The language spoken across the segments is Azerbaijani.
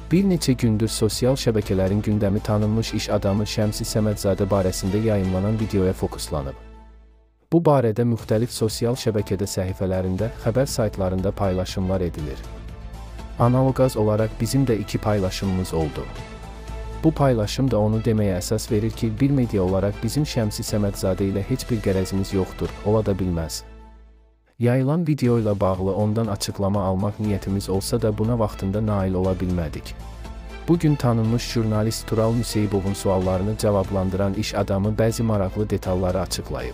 Bir neçə gündür sosial şəbəkələrin gündəmi tanınmış iş adamı Şəmsi Səmədzadə barəsində yayımlanan videoya fokuslanıb. Bu barədə müxtəlif sosial şəbəkədə səhifələrində, xəbər saytlarında paylaşımlar edilir. Analoqaz olaraq bizim də 2 paylaşımımız oldu. Bu paylaşım da onu deməyə əsas verir ki, bir media olaraq bizim Şəmsi Səmədzadə ilə heç bir qərəzimiz yoxdur, ola da bilməz. Yayılan video ilə bağlı ondan açıqlama almaq niyyətimiz olsa da buna vaxtında nail ola bilmədik. Bugün tanınmış jurnalist Tural Müseyibovun suallarını cavablandıran iş adamı bəzi maraqlı detalları açıqlayıb.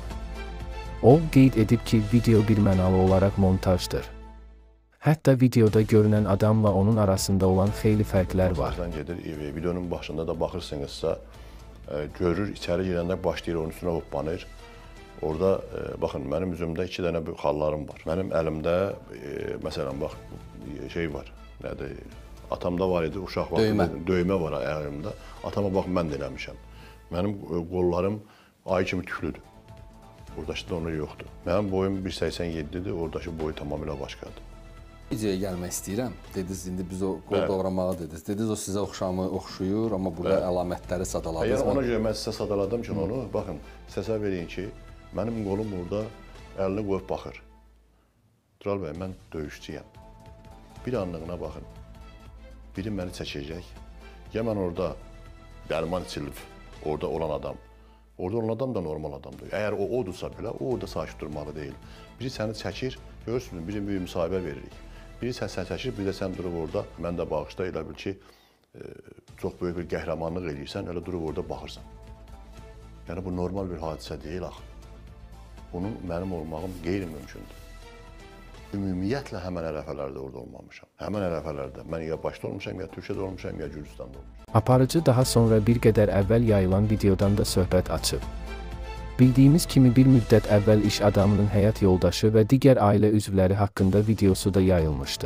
O, qeyd edib ki, video birmənalı olaraq montajdır. Hətta videoda görünən adamla onun arasında olan xeyli fərqlər var. Videonun başında da baxırsınızsa, görür, içəri girəndə başlayır, onun üstünə hoppanır. Orada, baxın, mənim üzümdə 2 dənə xallarım var. Mənim əlimdə, məsələn, bax, şey var, nədir, atamda var idi, uşaq vaxtında döymə var ayağımda. Atama bax, mən də eləmişəm. Mənim qollarım ayı kimi tüklüdür. Oradakı da onu yoxdur. Mənim boyum 1.87-dir, oradakı boyu tamamilə başqadır. Videoya gəlmək istəyirəm. Dediniz, indi biz o qol doğramağı dediniz. Dediniz, o sizə oxşuyur, amma burada əlamətləri sadaladınız. Yəni, ona görə mən sizə sadaladım ki, onu, baxın, səsə verin ki, mənim qolum burada əlini qoyub baxır. Tural bəy, mən döyüşçüyəm. Bir anlığına baxın. Biri məni çəkəcək. Ya mən orada dərman içilib, orada olan adam. Orada olan adam da normal adamdır. Əgər o odursa belə, o orada sakit durmalı deyil. Biri səni çəkir, görürsünüz, biri bir müsahibə veririk. Biri sən çəkir, bir də sən durub orada, mən də bağışda elə bil ki, çox böyük bir qəhrəmanlıq edirsən, elə durub orada baxırsan. Yəni, bu normal bir hadisə deyil axı. Bunun mənim olmağım qeyri-mümkündür. Ümumiyyətlə həmən ərəfələrdə orada olmamışam. Həmən ərəfələrdə mən ya başda olmuşam, ya Türkiyədə olmuşam, ya Gürcüstanda olmuşam. Aparıcı daha sonra bir qədər əvvəl yayılan videodan da söhbət açıb. Bildiyimiz kimi bir müddət əvvəl iş adamının həyat yoldaşı və digər ailə üzvləri haqqında videosu da yayılmışdı.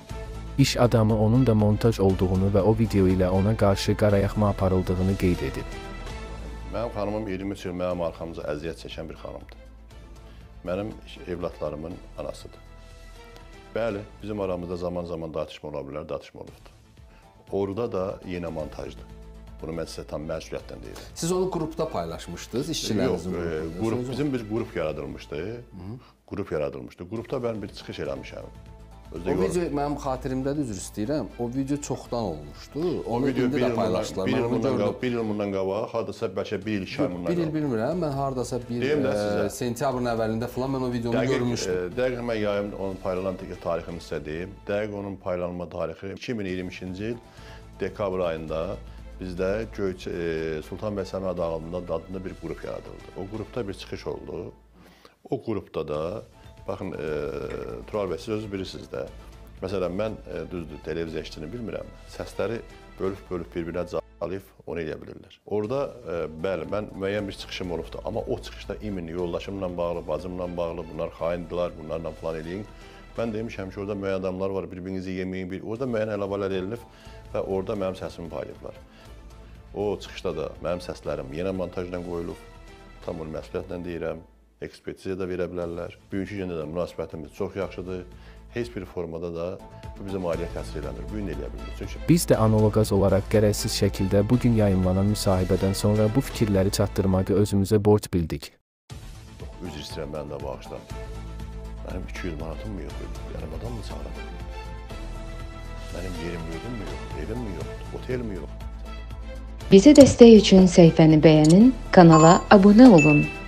İş adamı onun da montaj olduğunu və o video ilə ona qarşı qarayaxma aparıldığını qeyd edib. Mənim xanımım 23 il mənim arxamıza əziyyət çəkən bir xanımdır. Mənim evlatlarımın anasıdır. Bəli, bizim aramızda zaman-zaman tartışma ola bilər, tartışma olubdur. Orada da yenə montajdır. Bunu mən sizə tam məsuliyyətdən deyirəm. Siz onu qrupda paylaşmışdınız, işçilərinizin qrupunda? Yox, bizim bir qrup yaradılmışdı. Qrupda mən bir çıxış eləmişəm. O video mənim xatirimdədir, üzr istəyirəm. O video çoxdan olmuşdu. Onu indi də paylaşdılar. Bir il bundan qabaq, hardasa bəlkə 1 il, 2 ay bundan qabaq. Bir il bilmirəm, mən hardasa sentyabrın əvvəlində falan mən o videonu görmüşdüm. Dəqiq mən yayım onun paylanan tarixini sizə deyim. Dəqiq onun paylanma tarixi 2022-ci il dekabr ayında bizdə Sultan bəy Səməd adında bir qrup yaradıldı. O qrupda bir çıxış oldu. O qrupda da baxın, Tural bəy, siz özünüz bilirsiniz də. Məsələn, mən düzdür, televiziya işçini bilmirəm. Səsləri bölüb bir-birinə calayıb onu eləyə bilirlər. Orada, bəli, mən müəyyən bir çıxışım olubdur. Amma o çıxışda imin, yoldaşımla bağlı, bacımla bağlı, bunlar xaindirlər, bunlarla falan eləyin. Mən demişəm ki, orada müəyyən adamlar var, bir-birinizi yeməyin, orada müəyyən əlavələr edilir və orada mənim səsimi paylayıblar. O çıxışda da mənim səslərim yenə montajla qoyulub. Tam onu məsuliyyətlə deyirəm. Ekspertizə də verə bilərlər. Bugünkü gündə də münasibətimiz çox yaxşıdır. Heç bir formada da bu bizim ailəyə təsir eləmir. Bu gün eləyə bilmir. Biz də analoqaz olaraq qərəzsiz şəkildə bugün yayımlanan müsahibədən sonra bu fikirləri çatdırmağı özümüzə borc bildik. Üzr istəyirəm, mən də bağışla. Mənim 200 manatım mı yox idi? Yəni, adam mı çağıram? Mənim yerim yurdum mu yox? Evim mi yox? Otel mi yox? Bizi dəstək üçün səhifəni bəyənin, kanala abunə olun.